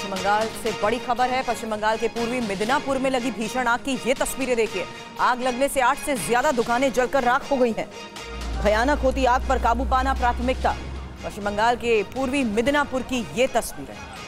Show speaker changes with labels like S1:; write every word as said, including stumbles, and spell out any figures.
S1: पश्चिम बंगाल से बड़ी खबर है। पश्चिम बंगाल के पूर्वी मिदनापुर में लगी भीषण आग की ये तस्वीरें देखिए। आग लगने से आठ से ज्यादा दुकानें जलकर राख हो गई हैं। भयानक होती आग पर काबू पाना प्राथमिकता। पश्चिम बंगाल के पूर्वी मिदनापुर की ये तस्वीरें।